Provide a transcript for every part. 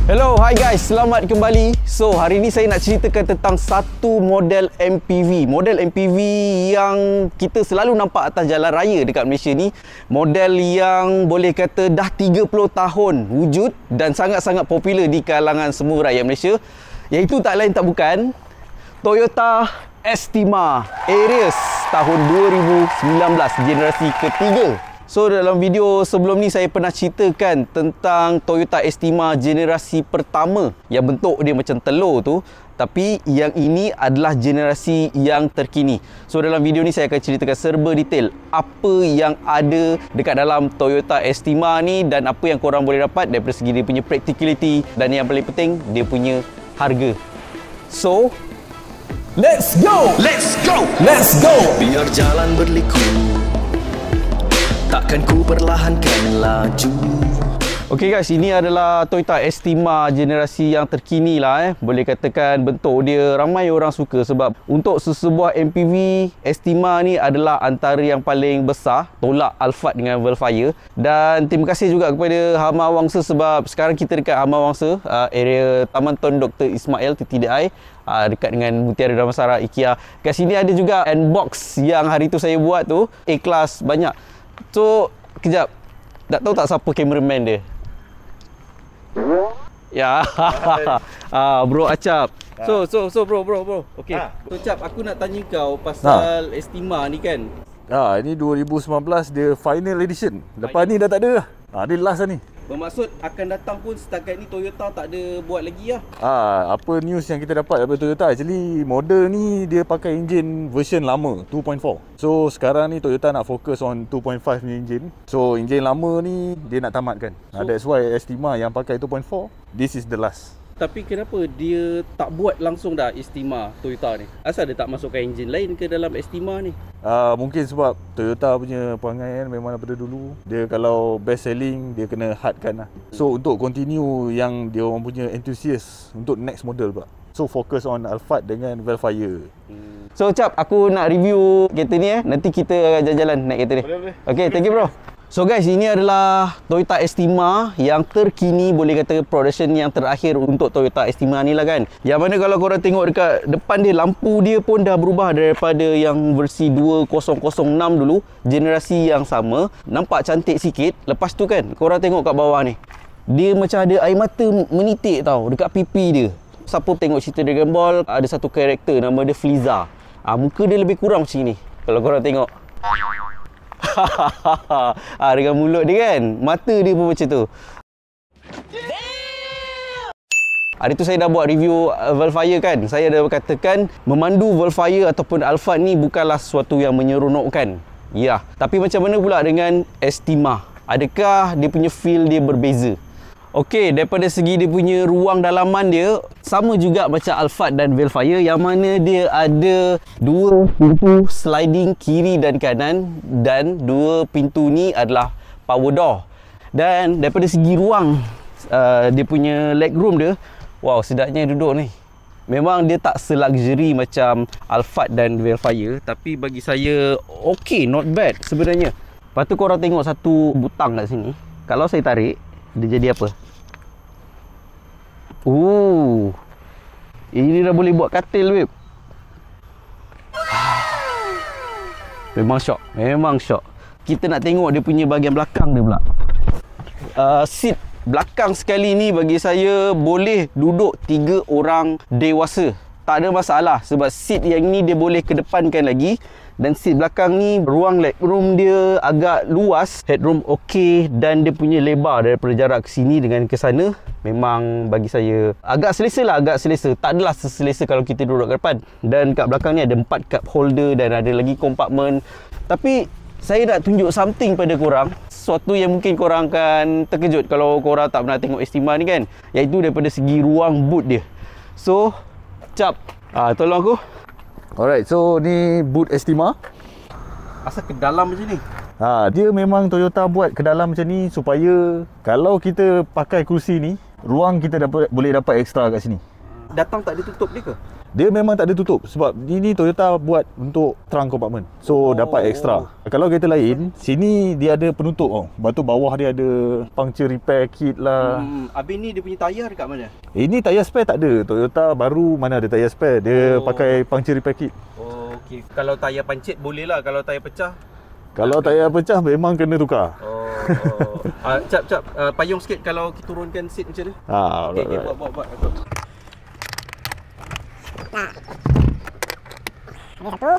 Hello, hi guys, selamat kembali. So, hari ni saya nak ceritakan tentang satu model MPV. Model MPV yang kita selalu nampak atas jalan raya dekat Malaysia ni. Model yang boleh kata dah 30 tahun wujud dan sangat-sangat popular di kalangan semua rakyat Malaysia. Iaitu tak lain tak bukan Toyota Estima Aerius tahun 2019, generasi ketiga. So, dalam video sebelum ni saya pernah ceritakan tentang Toyota Estima generasi pertama yang bentuk dia macam telur tu. Tapi yang ini adalah generasi yang terkini. So, dalam video ni saya akan ceritakan serba detail apa yang ada dekat dalam Toyota Estima ni dan apa yang korang boleh dapat daripada segi dia punya practicality dan yang paling penting dia punya harga. So, let's go! Let's go! Let's go! Biar jalan berliku, takkan ku perlahankan laju. Okey guys, ini adalah Toyota Estima generasi yang terkini lah. Boleh katakan bentuk dia ramai orang suka sebab untuk sesebuah MPV, Estima ni adalah antara yang paling besar, tolak Alphard dengan Velfire. Dan terima kasih juga kepada Hama Wangsa sebab sekarang kita dekat Hama Wangsa, area Taman Tun Dr. Ismail TTDI, dekat dengan Mutiara Damansara IKEA. Kat sini ada juga N-Box yang hari tu saya buat tu, A-Class banyak. So, kejap. Tak tahu tak siapa cameraman dia? Ya. Bro Acap. So bro. Okey. So Cap, aku nak tanya kau pasal Estima ni kan. Ini 2019 dia final edition. Lepas ni dah tak ada dah. Dia last lah ni. Bermaksud akan datang pun setakat ni Toyota tak ada buat lagi lah. Apa news yang kita dapat daripada Toyota, actually model ni dia pakai enjin version lama 2.4. So sekarang ni Toyota nak fokus on 2.5 ni enjin. So enjin lama ni dia nak tamatkan. That's why Estima yang pakai 2.4, this is the last. Tapi kenapa dia tak buat langsung dah Estima Toyota ni? Asal dia tak masukkan enjin lain ke dalam Estima ni? Mungkin sebab Toyota punya perangai kan memang daripada dulu dia kalau best selling dia kena hardkan lah. So untuk continue yang dia orang punya enthusiast untuk next model pula, so fokus on Alphard dengan Velfire. So Cap, aku nak review kereta ni nanti kita jalan-jalan naik kereta ni. Boleh. Okay, thank you bro. So guys, ini adalah Toyota Estima yang terkini, boleh kata production yang terakhir untuk Toyota Estima ni lah kan. Yang mana kalau korang tengok dekat depan dia, lampu dia pun dah berubah daripada yang versi 2006 dulu, generasi yang sama. Nampak cantik sikit. Lepas tu kan, korang tengok kat bawah ni, dia macam ada air mata menitik tau dekat pipi dia. Siapa tengok cerita Dragon Ball, ada satu karakter nama dia Frieza. Muka dia lebih kurang macam ni kalau korang tengok. Dengan mulut dia kan, mata dia pun macam tu. Hari tu saya dah buat review Velfire kan. Saya dah katakan memandu Velfire ataupun Alphard ni bukanlah sesuatu yang menyeronokkan. Ya, tapi macam mana pula dengan Estima? Adakah dia punya feel dia berbeza? Okey, daripada segi dia punya ruang dalaman dia sama juga macam Alphard dan Velfire, yang mana dia ada dua pintu sliding kiri dan kanan dan dua pintu ni adalah power door. Dan daripada segi ruang dia punya legroom dia, wow, sedapnya duduk ni. Memang dia tak se-luxury macam Alphard dan Velfire, tapi bagi saya okey, not bad sebenarnya. Lepas tu korang tengok satu butang kat sini. Kalau saya tarik, dia jadi apa? Ini dah boleh buat katil, babe. Memang syok. Kita nak tengok dia punya bahagian belakang dia pula. Seat belakang sekali ni bagi saya boleh duduk 3 orang dewasa. Tak ada masalah sebab seat yang ni dia boleh kedepankan lagi. Dan seat belakang ni, ruang legroom dia agak luas, headroom okey, dan dia punya lebar daripada jarak ke sini dengan ke sana. Memang bagi saya agak selesa lah, Tak adalah seselesa kalau kita duduk kat depan. Dan kat belakang ni ada 4 cup holder dan ada lagi kompartmen. Tapi saya nak tunjuk something pada korang, sesuatu yang mungkin korang akan terkejut kalau korang tak pernah tengok Estima ni kan, iaitu daripada segi ruang boot dia. So, Cap, tolong aku. Alright, so ni boot Estima. Asal ke dalam macam ni? Dia memang Toyota buat ke dalam macam ni supaya kalau kita pakai kerusi ni, ruang kita boleh dapat ekstra kat sini. Datang tak ditutup dia ke? Dia memang tak ada tutup sebab ini Toyota buat untuk trunk compartment. So dapat extra. Kalau kereta lain, sini dia ada penutup Lepas tu bawah dia ada puncture repair kit lah. Habis ni dia punya tayar dekat mana? Ini tayar spare tak ada. Toyota baru mana ada tayar spare. Dia pakai puncture repair kit. Oh, okey. Kalau tayar pancit boleh lah. Kalau tayar pecah? Kalau tayar pecah memang kena tukar. Cap, payung sikit kalau kita turunkan seat macam mana? Okay, buat. Ini satu.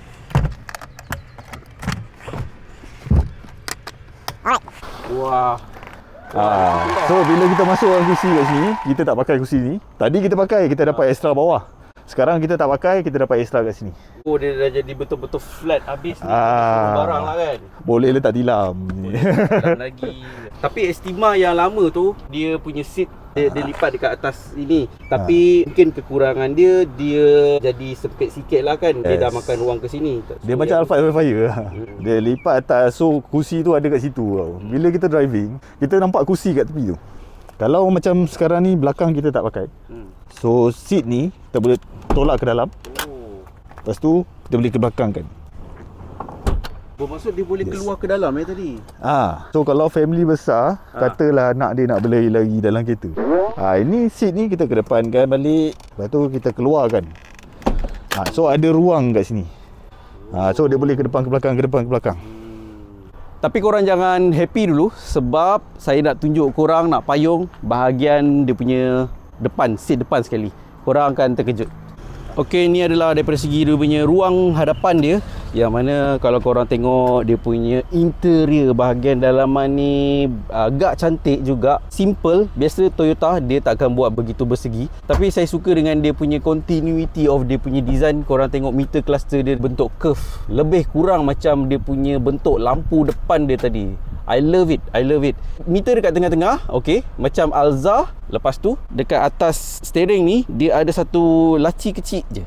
Alright. Wah. So bila kita masuk dalam kursi kat sini, kita tak pakai kursi ni. Tadi kita pakai, kita dapat extra bawah. Sekarang kita tak pakai, kita dapat extra kat sini. Oh, dia dah jadi betul-betul flat habis ni. Barang lah kan. Boleh letak tilam. Tilam lagi. Tapi Estima yang lama tu, dia punya seat dia lipat dekat atas ini. Tapi mungkin kekurangan dia jadi sempit sikit lah kan. Dia dah makan ruang ke sini. Dia macam Alphard Velfire lah. Dia lipat atas, so kursi tu ada kat situ tau. Bila kita driving, kita nampak kursi kat tepi tu. Kalau macam sekarang ni belakang kita tak pakai. So seat ni kita boleh tolak ke dalam. Lepas tu kita boleh ke belakang kan. Bermaksud dia boleh keluar ke dalam tadi. So kalau family besar, katalah anak dia nak berlari-lari dalam kereta. Ini seat ni kita ke depan kan balik. Lepas tu kita keluarkan. So ada ruang kat sini. So dia boleh ke depan ke belakang, ke depan ke belakang. Tapi korang jangan happy dulu sebab saya nak tunjuk korang, nak payung bahagian dia punya depan, seat depan sekali. Korang akan terkejut. Okey, ni adalah daripada segi dia punya ruang hadapan dia, yang mana kalau korang tengok dia punya interior bahagian dalaman ni agak cantik juga. Simple. Biasa Toyota dia takkan buat begitu bersegi, tapi saya suka dengan dia punya continuity of dia punya design. Korang tengok meter cluster dia bentuk curve, lebih kurang macam dia punya bentuk lampu depan dia tadi. I love it. Meter dekat tengah-tengah, okey, macam Alza. Lepas tu dekat atas steering ni dia ada satu laci kecil je.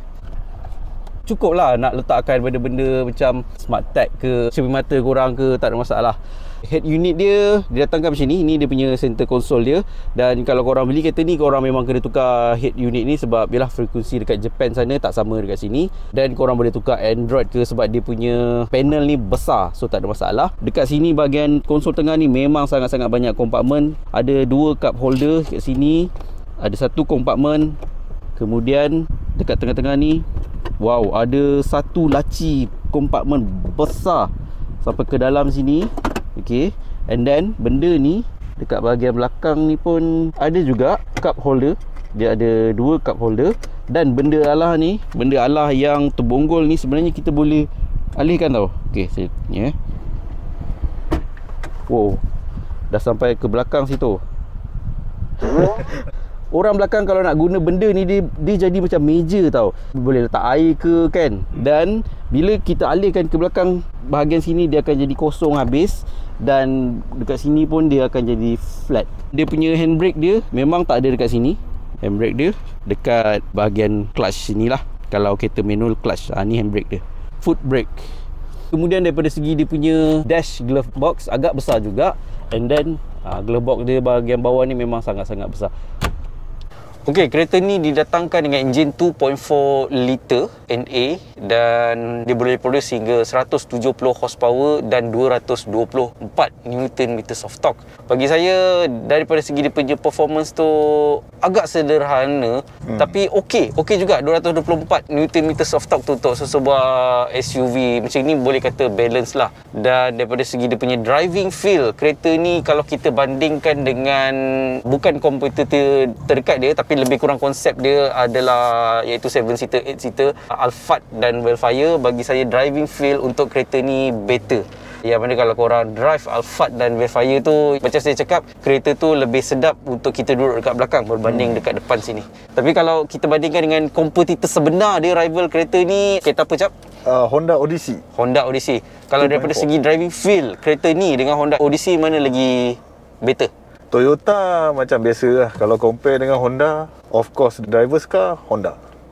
Cukup lah nak letakkan benda-benda macam smart tag ke, cermin mata korang ke, tak ada masalah. Head unit dia datangkan macam ni. Ini dia punya center console dia. Dan kalau korang beli kereta ni, korang memang kena tukar head unit ni sebab yalah frekuensi dekat Japan sana tak sama dekat sini. Dan korang boleh tukar Android ke sebab dia punya panel ni besar, so tak ada masalah. Dekat sini bahagian konsol tengah ni memang sangat-sangat banyak kompartmen. Ada 2 cup holder kat sini, ada 1 kompartmen. Kemudian dekat tengah-tengah ni, wow, ada 1 laci kompartmen besar sampai ke dalam sini. Okay, and then benda ni dekat bahagian belakang ni pun ada juga cup holder. Dia ada 2 cup holder. Dan benda alah ni, benda alah yang terbonggol ni sebenarnya kita boleh alihkan tau. Okay, saya ni wow, dah sampai ke belakang situ. Orang belakang kalau nak guna benda ni, dia jadi macam meja tau. Boleh letak air ke kan. Dan bila kita alihkan ke belakang, bahagian sini dia akan jadi kosong habis. Dan dekat sini pun dia akan jadi flat. Dia punya handbrake dia memang tak ada dekat sini. Handbrake dia dekat bahagian clutch sini lah. Kalau kereta manual clutch, ni handbrake dia. Foot brake. Kemudian daripada segi dia punya dash glove box agak besar juga. And then glove box dia bahagian bawah ni memang sangat-sangat besar. Okey, kereta ni didatangkan dengan enjin 2.4 liter NA dan dia boleh produce hingga 170 horsepower dan 224 Nm of torque. Bagi saya, daripada segi dia punya performance tu agak sederhana, tapi okey juga. 224 Nm of torque tu untuk sesebuah SUV macam ni boleh kata balance lah. Dan daripada segi dia punya driving feel, kereta ni kalau kita bandingkan dengan bukan kompetitor terdekat dia, tapi lebih kurang konsep dia adalah iaitu 7-seater, 8-seater Alphard dan Velfire. Bagi saya driving feel untuk kereta ni better. Yang mana kalau korang drive Alphard dan Velfire tu, macam saya cakap, kereta tu lebih sedap untuk kita duduk dekat belakang berbanding dekat depan sini. Tapi kalau kita bandingkan dengan kompetitor sebenar dia, rival kereta ni, kereta apa Cap? Honda Odyssey. Honda Odyssey. Kalau daripada segi driving feel, kereta ni dengan Honda Odyssey mana lagi better? Toyota macam biasa lah. Kalau compare dengan Honda, of course driver's car, Honda.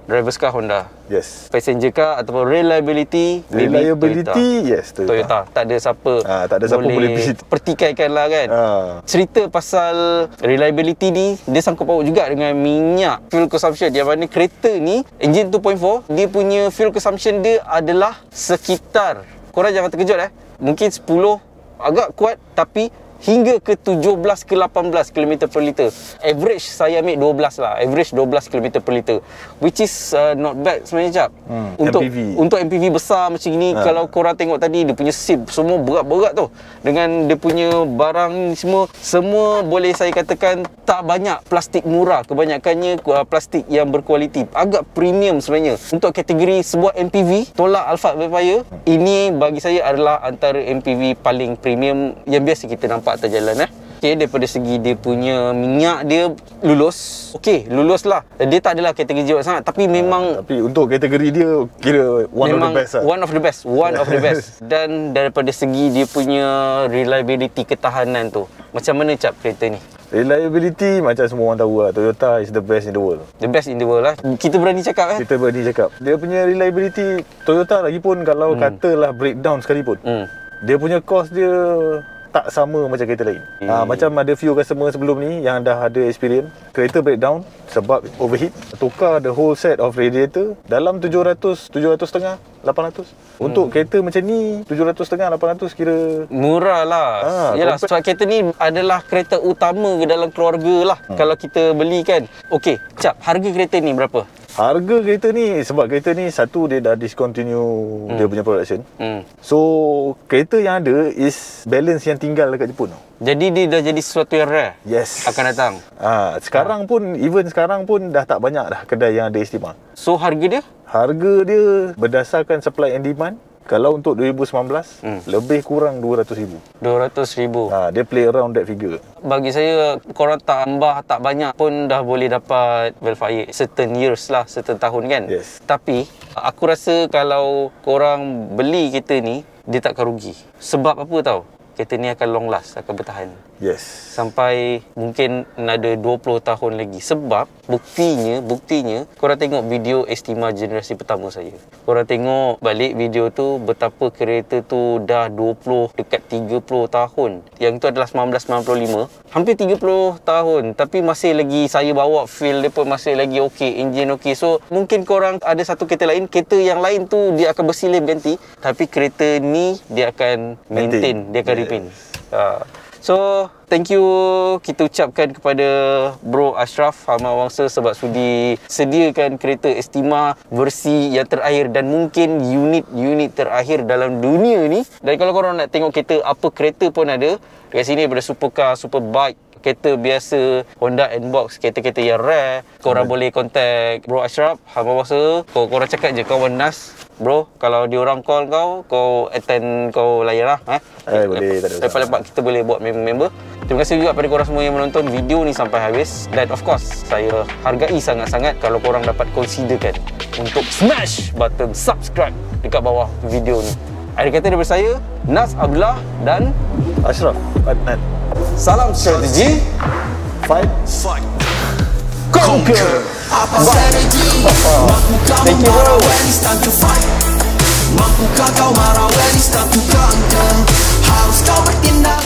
Driver's car Honda. Yes. Passenger car ataupun reliability, maybe Reliability, yes, Toyota. Tak ada siapa tak ada siapa boleh pertikaikan lah kan. Cerita pasal reliability ni, dia sangkut paut juga dengan minyak fuel consumption, yang mana kereta ni engine 2.4, dia punya fuel consumption dia adalah sekitar, korang jangan terkejut mungkin 10 agak kuat, tapi hingga ke 17 ke 18 km per liter. Average saya ambil 12 lah. Average 12 km per liter, which is not bad sebenarnya, Cap. Untuk MPV besar macam ni, kalau korang tengok tadi, dia punya seat semua berat-berat tu, dengan dia punya barang ni semua boleh saya katakan tak banyak plastik murah. Kebanyakannya plastik yang berkualiti, agak premium sebenarnya. Untuk kategori sebuah MPV, tolak Alphard Vepire, ini bagi saya adalah antara MPV paling premium yang biasa kita nampak atas jalan. Okay, daripada segi dia punya minyak, dia lulus. Okay, lulus lah. Dia tak adalah kategori jiwat sangat, tapi memang tapi untuk kategori dia kira one of the best lah. One of the best. Dan daripada segi dia punya reliability, ketahanan tu, macam mana, Cap, kereta ni? Reliability macam semua orang tahu lah, Toyota is the best in the world. The best in the world lah. Kita berani cakap Kita berani cakap. Dia punya reliability, Toyota lagi pun kalau katalah breakdown sekalipun, dia punya cost dia tak sama macam kereta lain. Macam ada few customer sebelum ni yang dah ada experience, kereta breakdown sebab overheat, tukar the whole set of radiator dalam 700 setengah, 800. Untuk kereta macam ni 700 setengah, 800 kira murah lah. Yalah, sebab kereta ni adalah kereta utama ke dalam keluarga lah. Kalau kita beli kan. Okey, Cap, harga kereta ni berapa? Harga kereta ni, sebab kereta ni satu dia dah discontinue dia punya production. So kereta yang ada is balance yang tinggal dekat Jepun. Jadi dia dah jadi sesuatu yang rare. Yes. Akan datang. Sekarang pun, even sekarang pun dah tak banyak dah kedai yang ada Estima. So harga dia? Harga dia berdasarkan supply and demand. Kalau untuk 2019, lebih kurang 200,000. 200,000. Dia play around that figure. Bagi saya, korang tambah tak banyak pun dah boleh dapat Vellfire certain years lah, certain tahun kan. Yes. Tapi aku rasa kalau korang beli kereta ni, dia takkan rugi. Sebab apa tahu? Kereta ni akan long last, akan bertahan. Yes. Sampai mungkin ada 20 tahun lagi. Sebab buktinya korang tengok video Estima generasi pertama saya. Korang tengok balik video tu, betapa kereta tu dah 20 dekat 30 tahun. Yang tu adalah 1995. Hampir 30 tahun, tapi masih lagi saya bawa, feel dia pun masih lagi okey, engine okey. So mungkin korang ada satu kereta lain, kereta yang lain tu dia akan bersilih ganti, tapi kereta ni dia akan maintain, dia akan repaint. So thank you kita ucapkan kepada Bro Ashraf Hamawangsa sebab sudi sediakan kereta Estima versi yang terakhir dan mungkin unit terakhir dalam dunia ni. Dan kalau korang nak tengok kereta, apa kereta pun ada dekat sini, daripada supercar, superbike, kereta biasa, Honda N-Box, kereta-kereta yang rare, korang boleh contact Bro Ashraf Hamawangsa. Korang cakap je kau Nas, bro, kalau diorang call kau attend, kau layan lah. Boleh, tak ada lepas-lepas kita boleh buat member. Terima kasih juga pada korang semua yang menonton video ni sampai habis. Dan of course, saya hargai sangat-sangat kalau korang dapat considerkan untuk smash button subscribe dekat bawah video ni. Akhir kata daripada saya, Nas Abdullah dan Ashraf Adnan. Salam strategi, Fight, conquer. Thank you, bro. Mampukah kau marah when it's time to conquer? Harus kau bertindak.